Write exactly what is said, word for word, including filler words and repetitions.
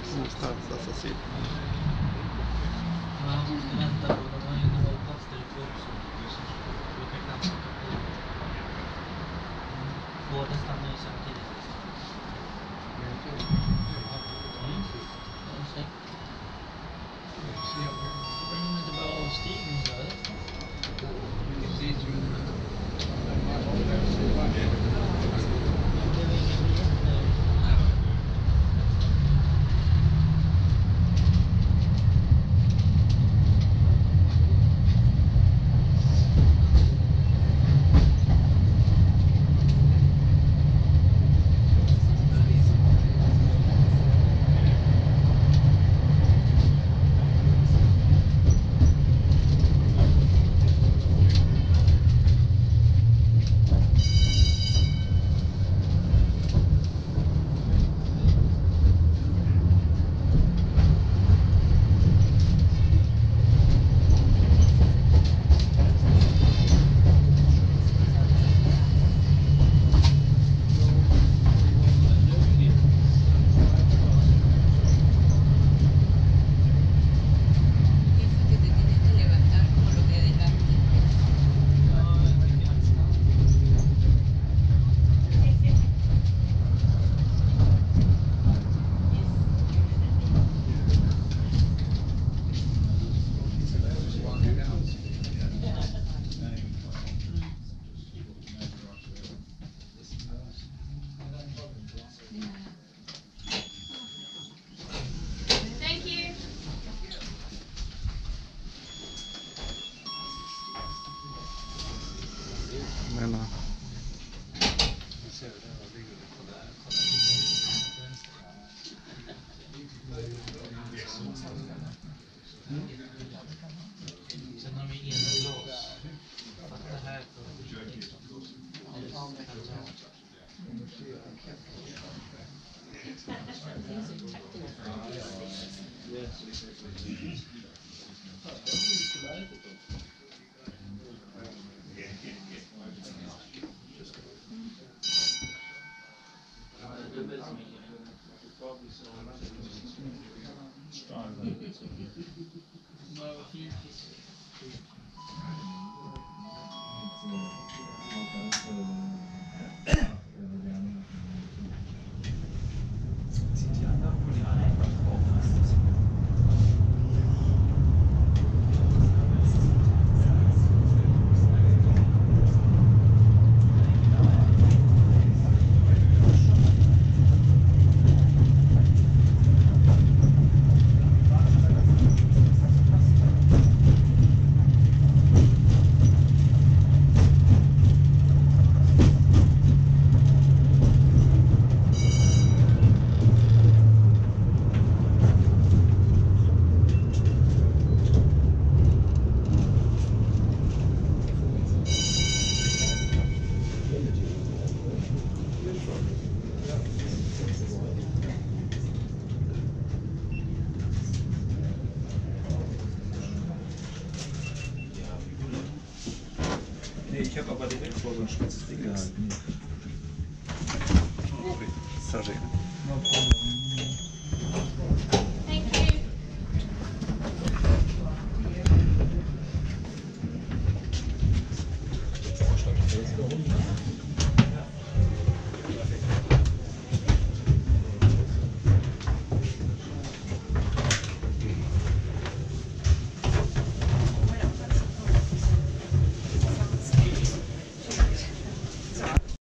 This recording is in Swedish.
Någonstans, alltså sitt. Man måste vänta på, de har ju en hållplats där ute också. Då kan knappt åka på. Båda stannar ju samtidigt. Mm. Det var avstigning så här. Menar. Sen har vi engås. Fast det här Ich habe aber direkt vor so ein spitzes Ding gehalten. Sorry. No problem.